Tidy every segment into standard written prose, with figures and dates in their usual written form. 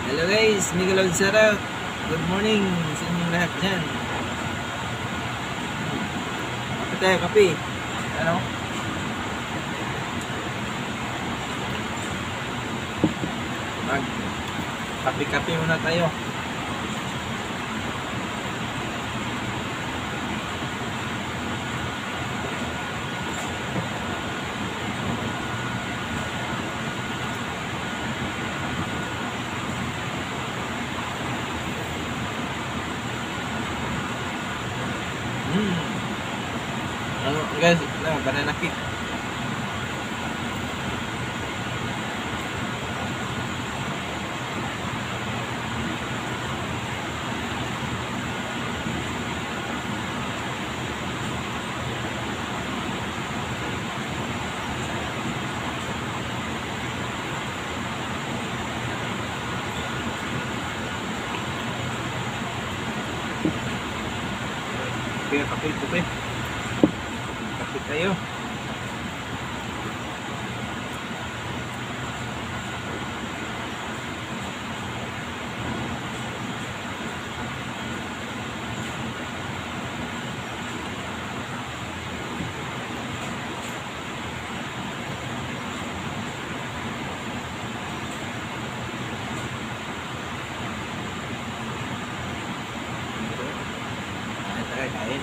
Hello guys, mega lods sarap. Good morning sa inyong lahat dyan. Kape tayo, kape. Ano? Mag kape-kape muna tayo. Ano guys, banana cake. Kaya kape tayo. Kain.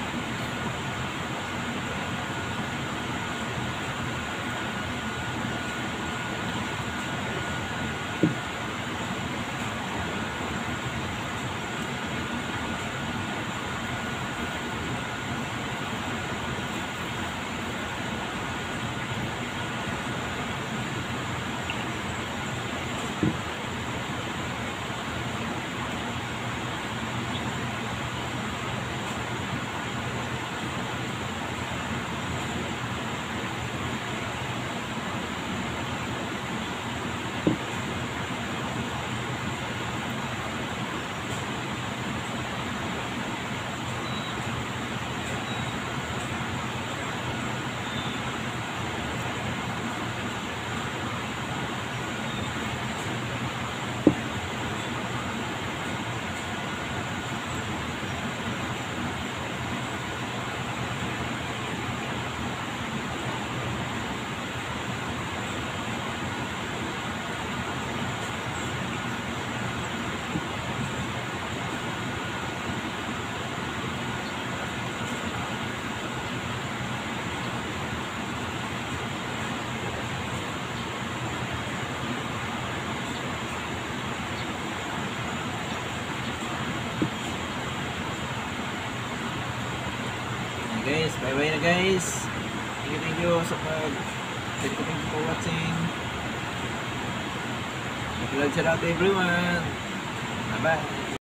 Guys, bye-bye na guys. Thank you sa thank you for watching. Good luck sa lahat everyone. Bye-bye.